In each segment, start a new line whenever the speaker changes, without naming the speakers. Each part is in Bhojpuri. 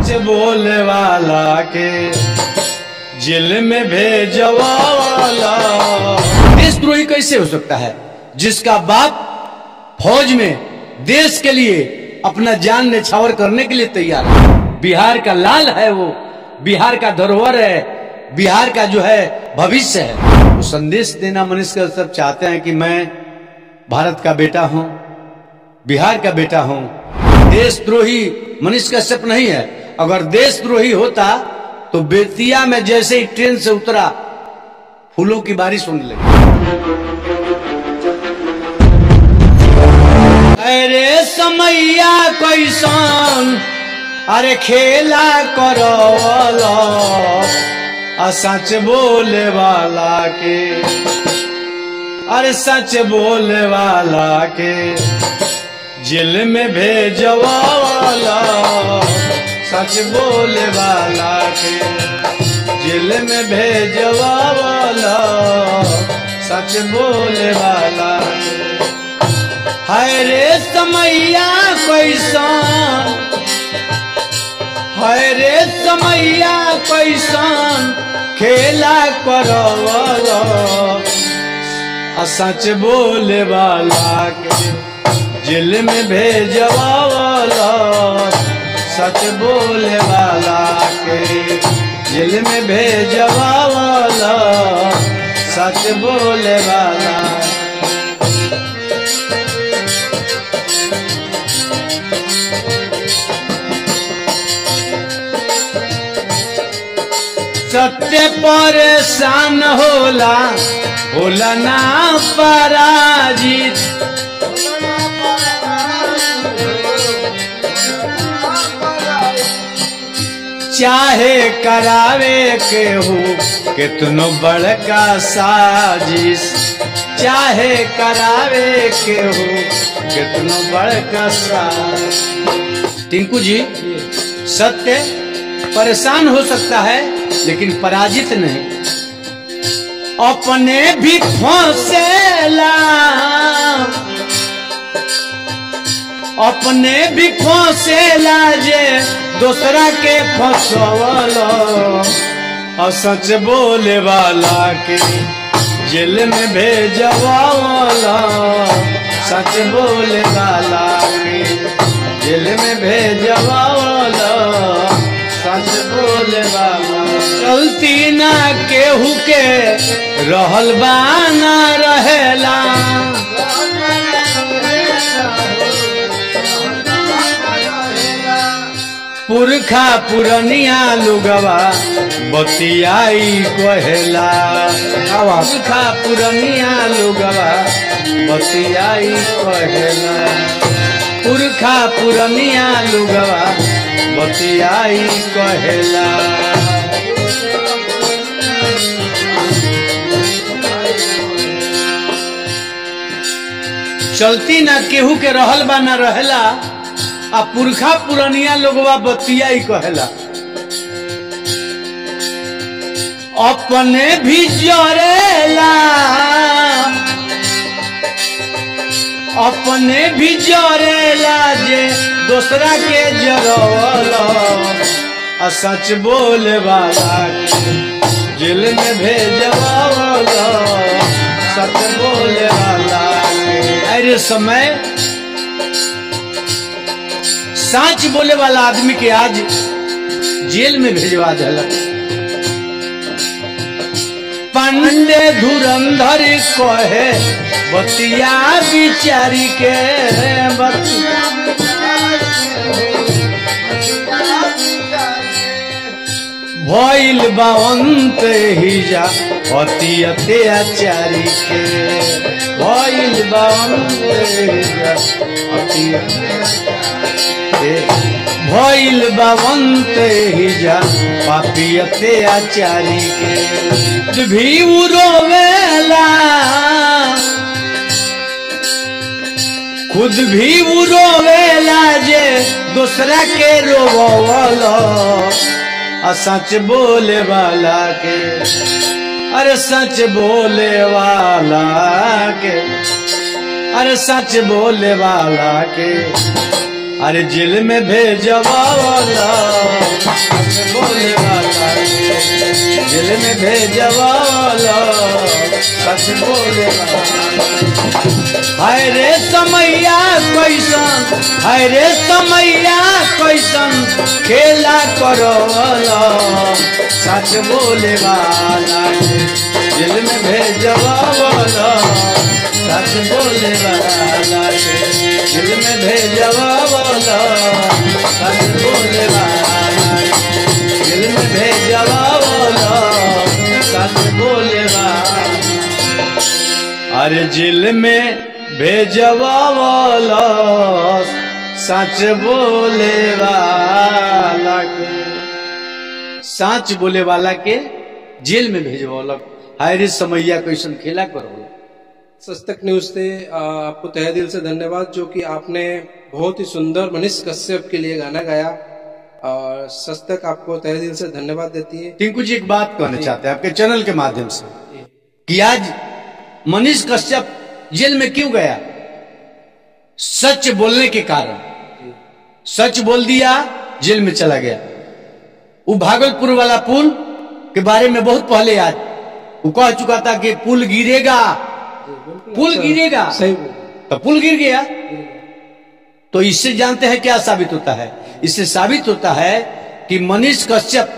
सच बोले वाला के जेल में भेजवाला। देशद्रोही कैसे हो सकता है जिसका बाप फौज में देश के लिए अपना जान न्यौछावर करने के लिए तैयार है। बिहार का लाल है वो, बिहार का धरोहर है, बिहार का जो है भविष्य है। वो संदेश देना मनुष्य सब चाहते हैं कि मैं भारत का बेटा हूं, बिहार का बेटा हूं। देशद्रोही मनुष्य का सप नहीं है। अगर देशद्रोही होता तो बेतिया में जैसे ही ट्रेन से उतरा फूलों की बारिश होने लगी। अरे समैया कैसन अरे खेला करो सच बोले वाला के, अरे सच बोले वाला के जेल में भेजवाला। सच बोले वाला के जेल में भेजवाला। सच बोले वाला हाय रे समैया कैसन, हाय रे समैया कैसन खेला करवाला। सच बोले वाला के जेल में भेजवाला। सच बोले वाला के जेल में भेजवाला। सच बोले वाला। सत्य परेशान होला, होला ना पराजित। चाहे करावे के हो कितनो बड़का साजिश। चाहे करावे के हो कितनो बड़का साजिश। टिंकू जी, सत्य परेशान हो सकता है लेकिन पराजित नहीं। अपने भी फंसेला, अपने भी फंसेला जे दूसरा के फंसवाला। और सच बोले वाला के जेल में भेजवाला। सच बोले वाला के जेल में भेजवाला। सच बोले वाला। गलती ना केहू के रहल बा ना रहेला। पुरखा पुरनिया लोगवा बतियाई कहेला। पुरखा पुरनिया लोगवा बतियाई कहेला। पुरखा पुरनिया लोगवा बतियाई कहेला। चलती ना केहू के रहल बा ना रहेला। आ पुरखा पुरनिया लोगवा बतियाई कहेला। अपने भी जरेला, अपने भी जरेला जे दूसरा के जरवाला। सच बोले वाला जेल में भेजवाला। सच बोले वाला। अरे समय सच बोले वाला आदमी के आज जेल में भेजवा दिला। पंडे धुरंधर कहे बतिया बिचारी के। बतिया भइल बावंत हिजा अति अत्याचारी के। भइल बावंत हिजा अति भइल बावंत हिजा पापी अत्याचारी के। भी रोवेला, खुद भी रोवेला जे दूसरा के रोवाला। सच बोले वाला के, अरे सच बोले वाला के, अरे सच बोले वाला के अरे जेल में भेजवाला। बोले वाला के जेल में भेजवाला, सच बोले वाला। हाय रे समैया कैसन, हाय रे समैया कैसन खेला करवाला, सच बोले वाला के जेल में भेजवाला, सच बोले वाला के जेल में भेजवाला, सच बोले वाला के जेल में भेजवाला, सच बोले वाला। अरे जेल में भेजवाला, सच बोले वाला के, सच बोले वाला के जेल में भेजवाला। हाय रे समैया कैसन खेला करो।
सच तक न्यूज से आपको तहे दिल से धन्यवाद, जो कि आपने बहुत ही सुंदर मनीष कश्यप के लिए गाना गाया, और सच तक आपको तहे दिल से धन्यवाद देती है।
टिंकू जी एक बात कहना चाहते हैं आपके चैनल के माध्यम से कि आज मनीष कश्यप जेल में क्यों गया? सच बोलने के कारण। सच बोल दिया, जेल में चला गया। वो भागलपुर वाला पुल के बारे में बहुत पहले आज वो कह चुका था कि पुल गिरेगा, पुल गिरेगा,
सही
तो पुल गिर गया। तो इससे जानते हैं क्या साबित होता है? इससे साबित होता है कि मनीष कश्यप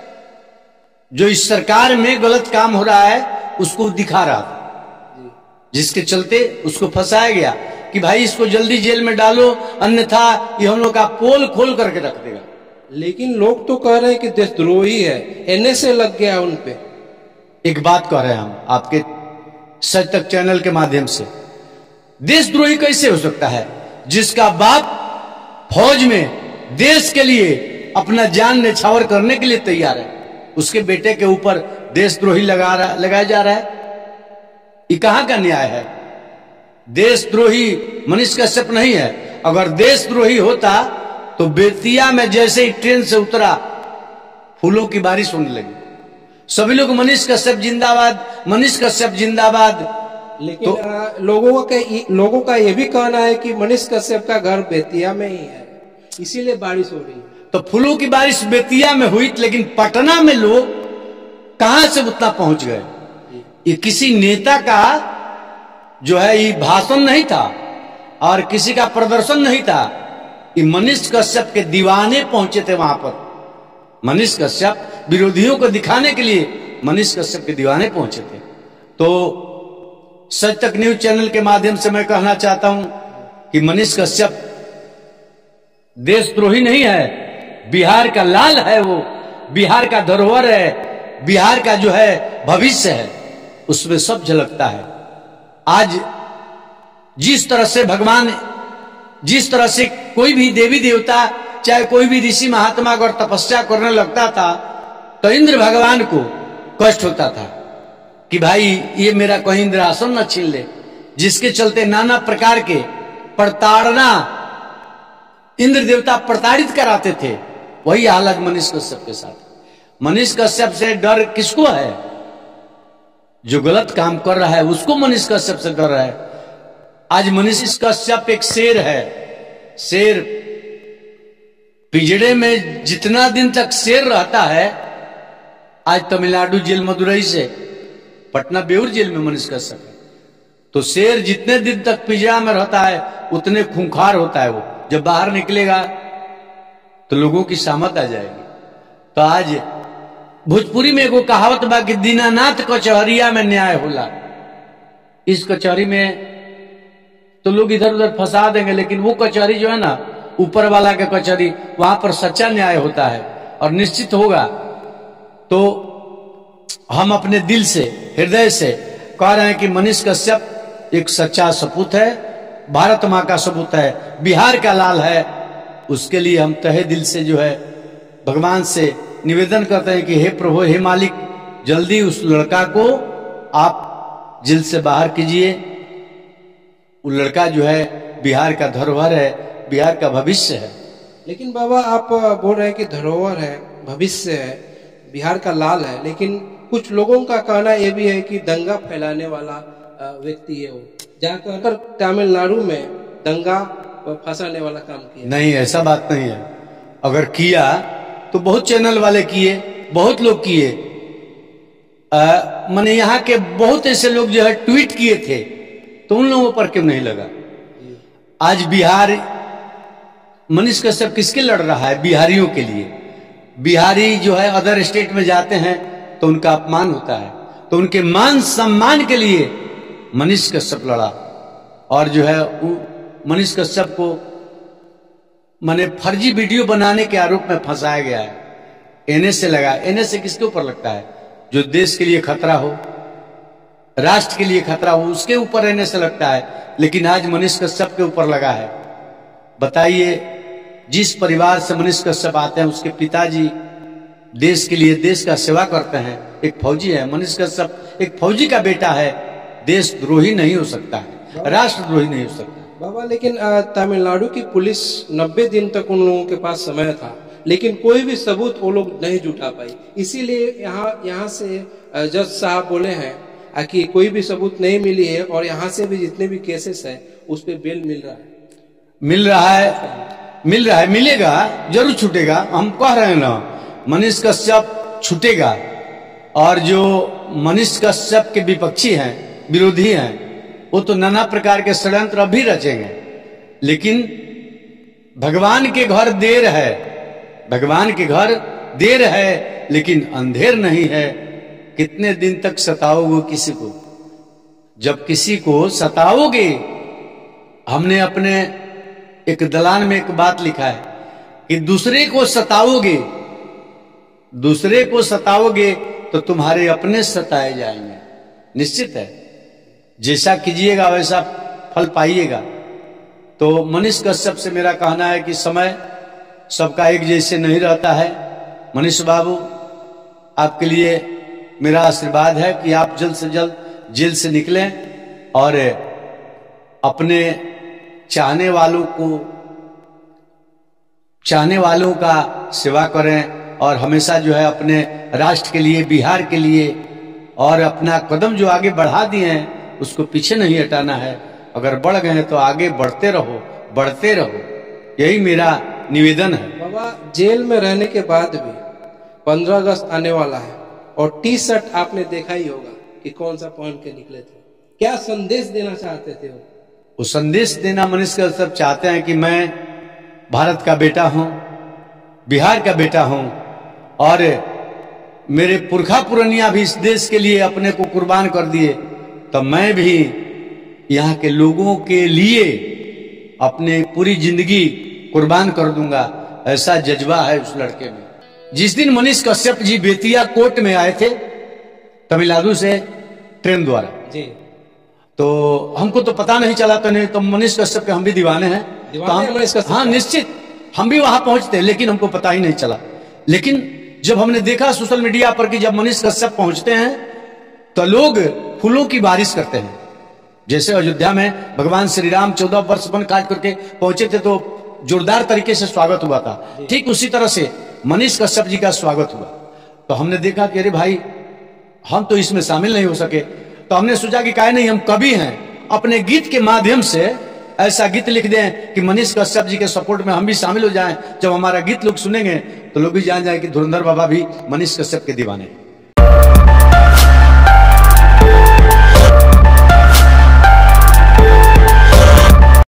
जो इस सरकार में गलत काम हो रहा है उसको दिखा रहा था, जिसके चलते उसको फंसाया गया कि भाई इसको जल्दी जेल में डालो, अन्यथा ये हम लोग का पोल खोल करके रख देगा।
लेकिन लोग तो कह रहे हैं कि देशद्रोही है, एनएसए लग गया उन पे।
एक बात कह रहे हैं हम आपके सच तक चैनल के माध्यम से, देशद्रोही कैसे हो सकता है जिसका बाप फौज में देश के लिए अपना जान न्यौछावर करने के लिए तैयार है, उसके बेटे के ऊपर देशद्रोही लगाया जा रहा है? ये कहां का न्याय है? देशद्रोही मनीष कश्यप नहीं है। अगर देशद्रोही होता तो बेतिया में जैसे ही ट्रेन से उतरा फूलों की बारिश होने लगी, सभी लोग मनीष कश्यप जिंदाबाद, मनीष कश्यप जिंदाबाद।
लेकिन तो, लोगों का यह भी कहना है कि मनीष कश्यप का घर बेतिया में ही है, इसीलिए बारिश हो रही है।
तो फूलों की बारिश बेतिया में हुई, लेकिन पटना में लोग कहां से उतना पहुंच गए? ये किसी नेता का जो है ये भाषण नहीं था और किसी का प्रदर्शन नहीं था, ये मनीष कश्यप के दीवाने पहुंचे थे वहां पर। मनीष कश्यप विरोधियों को दिखाने के लिए मनीष कश्यप के दीवाने पहुंचे थे। तो सच तक न्यूज चैनल के माध्यम से मैं कहना चाहता हूं कि मनीष कश्यप देशद्रोही नहीं है, बिहार का लाल है, वो बिहार का धरोहर है, बिहार का जो है भविष्य है, उसमें सब झलकता है। आज जिस तरह से भगवान, जिस तरह से कोई भी देवी देवता चाहे कोई भी ऋषि महात्मा अगर तपस्या करने लगता था तो इंद्र भगवान को कष्ट होता था कि भाई ये मेरा कहीं इंद्रासन न छीन ले, जिसके चलते नाना प्रकार के प्रताड़ना इंद्र देवता प्रताड़ित कराते थे। वही हालत मनीष कश्यप के साथ। मनीष कश्यप से डर किसको है? जो गलत काम कर रहा है उसको मनीष कश्यप से डर रहा है। आज मनीष कश्यप एक शेर है। शेर पिंजड़े में जितना दिन तक शेर रहता है, आज तमिलनाडु जेल मदुरई से पटना बेउर जेल में मनीष कश्यप है। तो शेर जितने दिन तक पिंजड़ा में रहता है उतने खूंखार होता है वो। जब बाहर निकलेगा तो लोगों की सामत आ जाएगी। तो आज भोजपुरी में एगो कहावत बा कि दीनानाथ कचहरिया में न्याय होला। इस कचहरी में तो लोग इधर उधर फंसा देंगे, लेकिन वो कचहरी जो है ना, ऊपर वाला के कचहरी, वहां पर सच्चा न्याय होता है और निश्चित होगा। तो हम अपने दिल से, हृदय से कह रहे हैं कि मनीष कश्यप एक सच्चा सपूत है, भारत माँ का सपूत है, बिहार का लाल है। उसके लिए हम तहे दिल से जो है भगवान से निवेदन करते हैं कि हे प्रभु, हे मालिक, जल्दी उस लड़का को आप जेल से बाहर कीजिए। वो लड़का जो है बिहार का धरोहर है, बिहार का भविष्य है।
लेकिन बाबा आप बोल रहे हैं कि धरोहर है, भविष्य है, बिहार का लाल है, लेकिन कुछ लोगों का कहना यह भी है कि दंगा फैलाने वाला व्यक्ति है वो, जाकर तमिलनाडु में दंगा फंसाने वाला काम किया।
नहीं, ऐसा बात नहीं है। अगर किया तो बहुत चैनल वाले किए, बहुत लोग किए, मैंने यहाँ के बहुत ऐसे लोग जो है ट्वीट किए थे, तो उन लोगों पर क्यों नहीं लगा? आज बिहार, मनीष कश्यप किसके लड़ रहा है? बिहारियों के लिए। बिहारी जो है अदर स्टेट में जाते हैं तो उनका अपमान होता है, तो उनके मान सम्मान के लिए मनीष कश्यप लड़ा। और जो है मनीष कश्यप को माने फर्जी वीडियो बनाने के आरोप में फंसाया गया है। एनए से लगा। एनए से किसके ऊपर लगता है? जो देश के लिए खतरा हो, राष्ट्र के लिए खतरा हो, उसके ऊपर एनए से लगता है। लेकिन आज मनीष कश्यप के ऊपर लगा है। बताइए, जिस परिवार से मनीष कश्यप आते हैं उसके पिताजी देश के लिए, देश का सेवा करते हैं, एक फौजी है। मनीष कश्यप एक फौजी का बेटा है। देशद्रोही नहीं हो सकता है, राष्ट्रद्रोही नहीं हो सकता।
बाबा, लेकिन तमिलनाडु की पुलिस 90 दिन तक उन लोगों के पास समय था, लेकिन कोई भी सबूत वो लोग नहीं जुटा पाई। इसीलिए यहाँ से जज साहब बोले हैं कि कोई भी सबूत नहीं मिली है, और यहाँ से भी जितने भी केसेस हैं उस पर बेल मिल रहा है।
मिल रहा है, मिलेगा, जरूर छूटेगा। हम कह रहे हैं ना, मनीष कश्यप छूटेगा। और जो मनीष कश्यप के विपक्षी हैं, विरोधी हैं, वो तो नाना प्रकार के षड्यंत्र अभी रचेंगे। लेकिन भगवान के घर देर है, भगवान के घर देर है, लेकिन अंधेर नहीं है। कितने दिन तक सताओगे किसी को? जब किसी को सताओगे, हमने अपने एक दलान में एक बात लिखा है कि दूसरे को सताओगे तो तुम्हारे अपने सताए जाएंगे। निश्चित है, जैसा कीजिएगा वैसा फल पाइएगा। तो मनीष कश्यप से मेरा कहना है कि समय सबका एक जैसे नहीं रहता है। मनीष बाबू, आपके लिए मेरा आशीर्वाद है कि आप जल्द से जल्द जेल से निकलें और अपने चाहने वालों का सेवा करें, और हमेशा जो है अपने राष्ट्र के लिए, बिहार के लिए, और अपना कदम जो आगे बढ़ा दिए हैं उसको पीछे नहीं हटाना है। अगर बढ़ गए हैं तो आगे बढ़ते रहो। यही मेरा निवेदन है।
बाबा, जेल में रहने के बाद भी 15 अगस्त आने वाला है, और टी शर्ट आपने देखा ही होगा कि कौन सा पहन के निकले थे। क्या संदेश देना चाहते थे वो
संदेश देना मनीष कश्यप चाहते हैं कि मैं भारत का बेटा हूं, बिहार का बेटा हूं, और मेरे पुरखा पुरनिया भी इस देश के लिए अपने को कुर्बान कर दिए, तो मैं भी यहाँ के लोगों के लिए अपने पूरी जिंदगी कुर्बान कर दूंगा। ऐसा जज्बा है उस लड़के में। जिस दिन मनीष कश्यप जी बेतिया कोर्ट में आए थे तमिलनाडु से ट्रेन द्वारा जी, तो हमको तो पता नहीं चला। तो नहीं तो मनीष कश्यप के हम भी दीवाने हैं, तो हम, हाँ निश्चित, हम भी वहां पहुंचते, लेकिन हमको पता ही नहीं चला। लेकिन जब हमने देखा सोशल मीडिया पर कि जब मनीष कश्यप पहुंचते हैं तो लोग फूलों की बारिश करते हैं। जैसे अयोध्या में भगवान श्री राम 14 वर्ष वन काट करके पहुंचे थे तो जोरदार तरीके से स्वागत हुआ था, ठीक उसी तरह से मनीष कश्यप जी का स्वागत हुआ। तो हमने देखा कि अरे भाई, हम तो इसमें शामिल नहीं हो सके। तो हमने सोचा कि काहे नहीं, हम कवि हैं, अपने गीत के माध्यम से ऐसा गीत लिख दें कि मनीष कश्यप जी के सपोर्ट में हम भी शामिल हो जाएं। जब हमारा गीत लोग सुनेंगे तो लोग भी जान जाए कि धुरंधर बाबा भी मनीष कश्यप के दीवाने हैं।